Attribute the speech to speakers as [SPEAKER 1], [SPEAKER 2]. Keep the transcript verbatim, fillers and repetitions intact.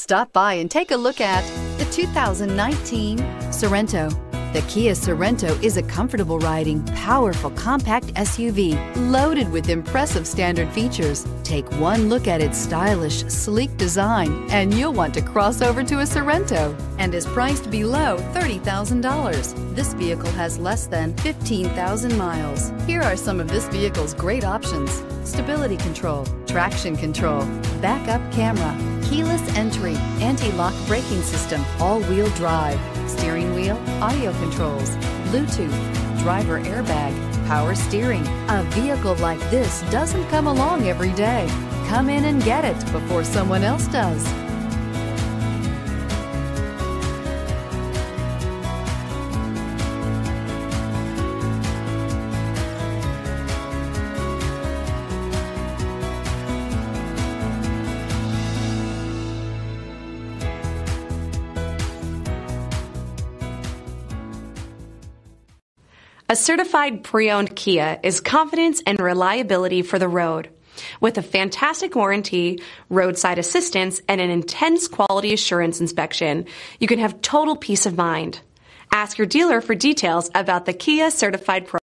[SPEAKER 1] Stop by and take a look at the two thousand nineteen Sorento. The Kia Sorento is a comfortable riding, powerful compact S U V loaded with impressive standard features. Take one look at its stylish, sleek design and you'll want to cross over to a Sorento, and is priced below thirty thousand dollars. This vehicle has less than fifteen thousand miles. Here are some of this vehicle's great options: stability control, traction control, backup camera, keyless entry, anti-lock braking system, all-wheel drive, steering wheel audio controls, Bluetooth, driver airbag, power steering. A vehicle like this doesn't come along every day. Come in and get it before someone else does.
[SPEAKER 2] A certified pre-owned Kia is confidence and reliability for the road. With a fantastic warranty, roadside assistance, and an intense quality assurance inspection, you can have total peace of mind. Ask your dealer for details about the Kia Certified Pro.